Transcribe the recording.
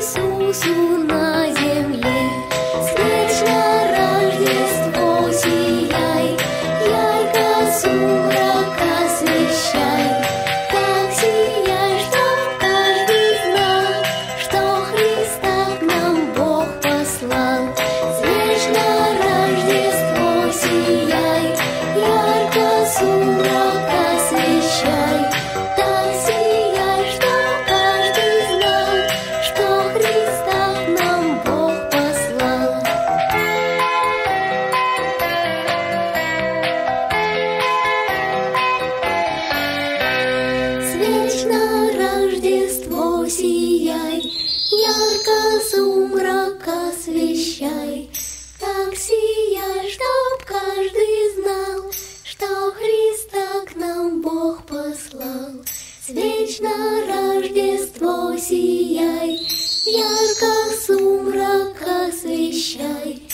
Иисусу на земле. Свечно Рождество сияй, ярко сумрак освещай. Так сияй, чтоб каждый знал, что Христа к нам Бог послал. Свечно Рождество сияй, ярко сумрак освещай. Так сияй, чтоб каждый знал, что Христа к нам Бог послал. Свечно Рождество сияй, ярко сумрак освещай. Так сияй, чтоб каждый знал, что Христа к нам Бог послал. Свечно Рождество сияй, ярко сумрак освещай.